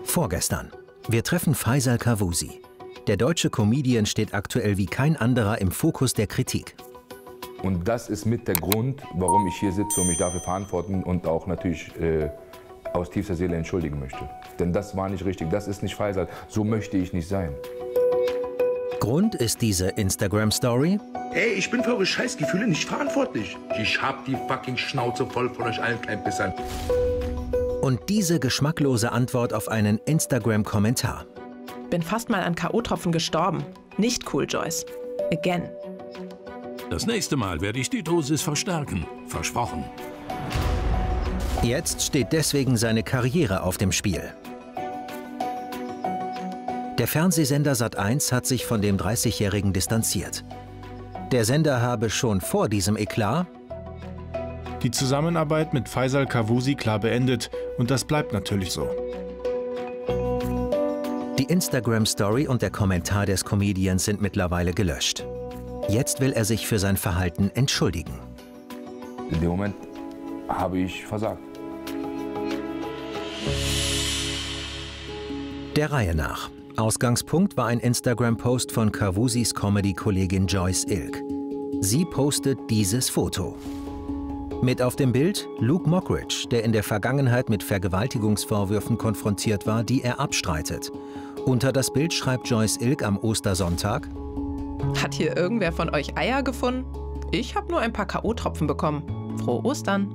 Vorgestern. Wir treffen Faisal Kavusi. Der deutsche Comedian steht aktuell wie kein anderer im Fokus der Kritik. Und das ist mit der Grund, warum ich hier sitze und mich dafür verantworten und auch natürlich aus tiefster Seele entschuldigen möchte. Denn das war nicht richtig, das ist nicht Faisal, so möchte ich nicht sein. Grund ist diese Instagram-Story. Ey, ich bin für eure Scheißgefühle nicht verantwortlich. Ich hab die fucking Schnauze voll von euch allen Kleinpissern. Und diese geschmacklose Antwort auf einen Instagram-Kommentar. Bin fast mal an K.O.-Tropfen gestorben. Nicht cool, Joyce. Again. Das nächste Mal werde ich die Dosis verstärken. Versprochen. Jetzt steht deswegen seine Karriere auf dem Spiel. Der Fernsehsender Sat.1 hat sich von dem 30-Jährigen distanziert. Der Sender habe schon vor diesem Eklat die Zusammenarbeit mit Faisal Kavusi klar beendet und das bleibt natürlich so. Die Instagram-Story und der Kommentar des Comedians sind mittlerweile gelöscht. Jetzt will er sich für sein Verhalten entschuldigen. In dem Moment habe ich versagt. Der Reihe nach. Ausgangspunkt war ein Instagram-Post von Kavusis Comedy-Kollegin Joyce Ilk. Sie postet dieses Foto. Mit auf dem Bild Luke Mockridge, der in der Vergangenheit mit Vergewaltigungsvorwürfen konfrontiert war, die er abstreitet. Unter das Bild schreibt Joyce Ilk am Ostersonntag: Hat hier irgendwer von euch Eier gefunden? Ich habe nur ein paar K.O.-Tropfen bekommen. Frohe Ostern.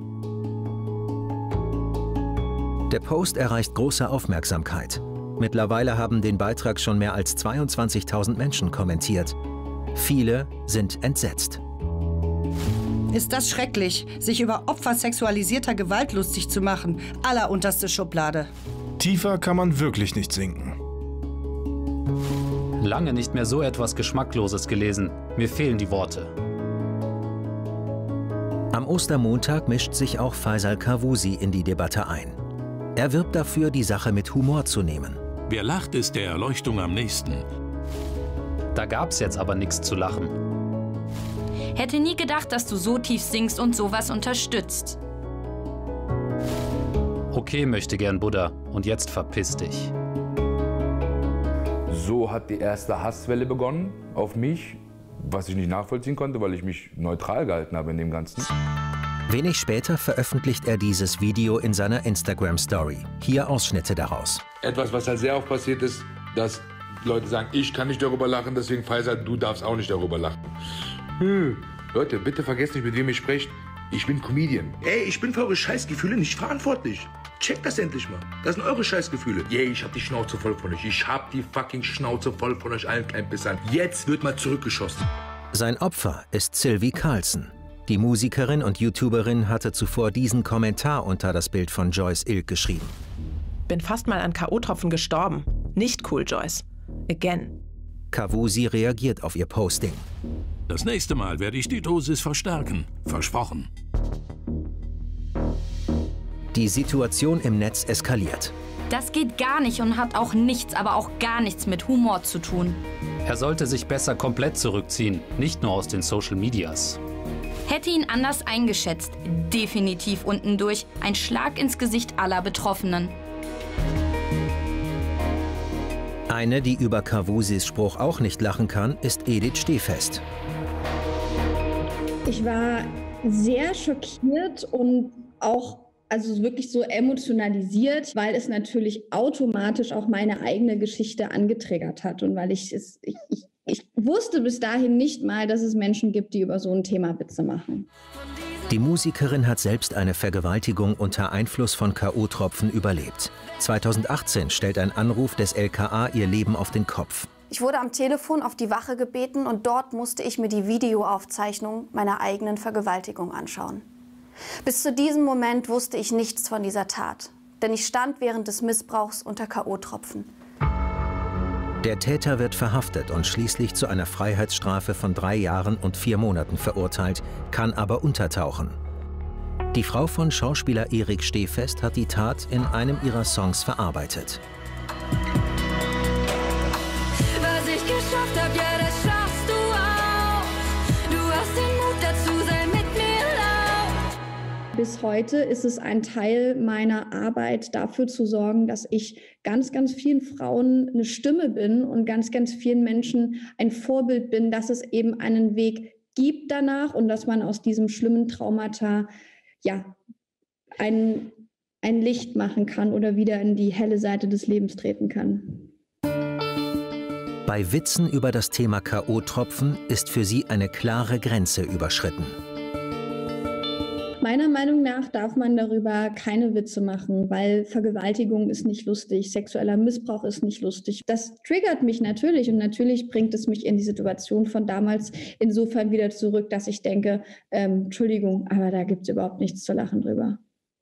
Der Post erreicht große Aufmerksamkeit. Mittlerweile haben den Beitrag schon mehr als 22.000 Menschen kommentiert. Viele sind entsetzt. Ist das schrecklich, sich über Opfer sexualisierter Gewalt lustig zu machen. Allerunterste Schublade. Tiefer kann man wirklich nicht sinken. Lange nicht mehr so etwas Geschmackloses gelesen. Mir fehlen die Worte. Am Ostermontag mischt sich auch Faisal Kavusi in die Debatte ein. Er wirbt dafür, die Sache mit Humor zu nehmen. Wer lacht, ist der Erleuchtung am nächsten. Da gab's jetzt aber nichts zu lachen. Hätte nie gedacht, dass du so tief singst und sowas unterstützt. Okay, möchte gern Buddha. Und jetzt verpiss dich. So hat die erste Hasswelle begonnen auf mich, was ich nicht nachvollziehen konnte, weil ich mich neutral gehalten habe in dem Ganzen. Wenig später veröffentlicht er dieses Video in seiner Instagram-Story. Hier Ausschnitte daraus. Etwas, was halt sehr oft passiert ist, dass Leute sagen, ich kann nicht darüber lachen, deswegen Faisal, du darfst auch nicht darüber lachen. Leute, bitte vergesst nicht, mit wem ihr sprecht. Ich bin Comedian. Ey, ich bin für eure Scheißgefühle nicht verantwortlich. Checkt das endlich mal. Das sind eure Scheißgefühle. Yay, ich hab die Schnauze voll von euch. Ich hab die fucking Schnauze voll von euch allen Kleinpissern. Jetzt wird mal zurückgeschossen. Sein Opfer ist Sylvie Carlson. Die Musikerin und YouTuberin hatte zuvor diesen Kommentar unter das Bild von Joyce Ilk geschrieben. Bin fast mal an K.O.-Tropfen gestorben. Nicht cool, Joyce. Again. Kavusi reagiert auf ihr Posting. Das nächste Mal werde ich die Dosis verstärken. Versprochen. Die Situation im Netz eskaliert. Das geht gar nicht und hat auch nichts, aber auch gar nichts mit Humor zu tun. Er sollte sich besser komplett zurückziehen, nicht nur aus den Social Medias. Hätte ihn anders eingeschätzt. Definitiv unten durch. Ein Schlag ins Gesicht aller Betroffenen. Eine, die über Kavusis Spruch auch nicht lachen kann, ist Edith Stehfest. Ich war sehr schockiert und auch wirklich so emotionalisiert, weil es natürlich automatisch auch meine eigene Geschichte angetriggert hat und weil ich wusste bis dahin nicht mal, dass es Menschen gibt, die über so ein Thema Witze machen. Die Musikerin hat selbst eine Vergewaltigung unter Einfluss von K.O.-Tropfen überlebt. 2018 stellt ein Anruf des LKA ihr Leben auf den Kopf. Ich wurde am Telefon auf die Wache gebeten und dort musste ich mir die Videoaufzeichnung meiner eigenen Vergewaltigung anschauen. Bis zu diesem Moment wusste ich nichts von dieser Tat, denn ich stand während des Missbrauchs unter K.O.-Tropfen. Der Täter wird verhaftet und schließlich zu einer Freiheitsstrafe von 3 Jahren und 4 Monaten verurteilt, kann aber untertauchen. Die Frau von Schauspieler Erik Stehfest hat die Tat in einem ihrer Songs verarbeitet. Was ich geschafft hab, ja, das schaffst du auch. Du hast den Mut dazu, sei mit mir laut. Bis heute ist es ein Teil meiner Arbeit, dafür zu sorgen, dass ich ganz, ganz vielen Frauen eine Stimme bin und ganz, ganz vielen Menschen ein Vorbild bin, dass es eben einen Weg gibt danach und dass man aus diesem schlimmen Traumata ein Licht machen kann oder wieder in die helle Seite des Lebens treten kann. Bei Witzen über das Thema K.O.-Tropfen ist für sie eine klare Grenze überschritten. Meiner Meinung nach darf man darüber keine Witze machen, weil Vergewaltigung ist nicht lustig, sexueller Missbrauch ist nicht lustig. Das triggert mich natürlich und natürlich bringt es mich in die Situation von damals insofern wieder zurück, dass ich denke, Entschuldigung, aber da gibt es überhaupt nichts zu lachen drüber.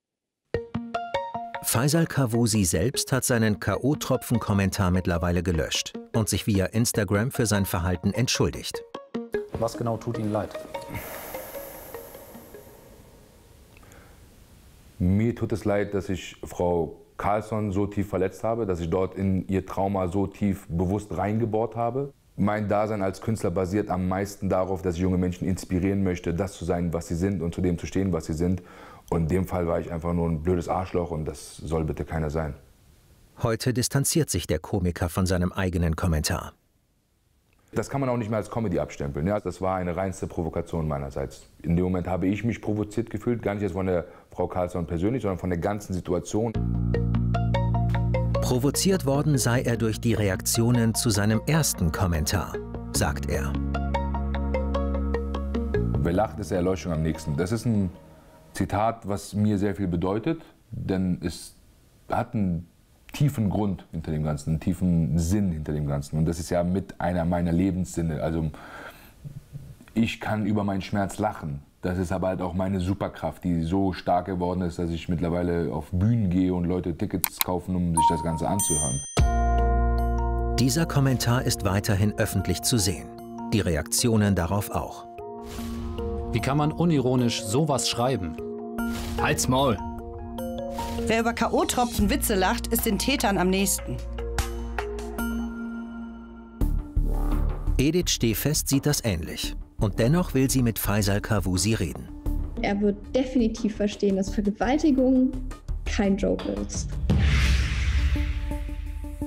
Faisal Kavusi selbst hat seinen K.O.-Tropfen-Kommentar mittlerweile gelöscht und sich via Instagram für sein Verhalten entschuldigt. Was genau tut Ihnen leid? Mir tut es leid, dass ich Frau Carlsson so tief verletzt habe, dass ich dort in ihr Trauma so tief bewusst reingebohrt habe. Mein Dasein als Künstler basiert am meisten darauf, dass ich junge Menschen inspirieren möchte, das zu sein, was sie sind und zu dem zu stehen, was sie sind. Und in dem Fall war ich einfach nur ein blödes Arschloch und das soll bitte keiner sein. Heute distanziert sich der Komiker von seinem eigenen Kommentar. Das kann man auch nicht mehr als Comedy abstempeln. Ja, das war eine reinste Provokation meinerseits. In dem Moment habe ich mich provoziert gefühlt, gar nicht jetzt von der Frau Carlsson persönlich, sondern von der ganzen Situation. Provoziert worden sei er durch die Reaktionen zu seinem ersten Kommentar, sagt er. Wer lacht, ist der Erleuchtung am nächsten. Das ist ein Zitat, was mir sehr viel bedeutet, denn es hat einen tiefen Grund hinter dem Ganzen, einen tiefen Sinn hinter dem Ganzen. Und das ist ja mit einer meiner Lebenssinne. Also ich kann über meinen Schmerz lachen. Das ist aber halt auch meine Superkraft, die so stark geworden ist, dass ich mittlerweile auf Bühnen gehe und Leute Tickets kaufen, um sich das Ganze anzuhören. Dieser Kommentar ist weiterhin öffentlich zu sehen. Die Reaktionen darauf auch. Wie kann man unironisch sowas schreiben? Halt's Maul! Wer über K.O.-Tropfen Witze lacht, ist den Tätern am nächsten. Edith Stehfest sieht das ähnlich. Und dennoch will sie mit Faisal Kavusi reden. Er wird definitiv verstehen, dass Vergewaltigung kein Joke ist.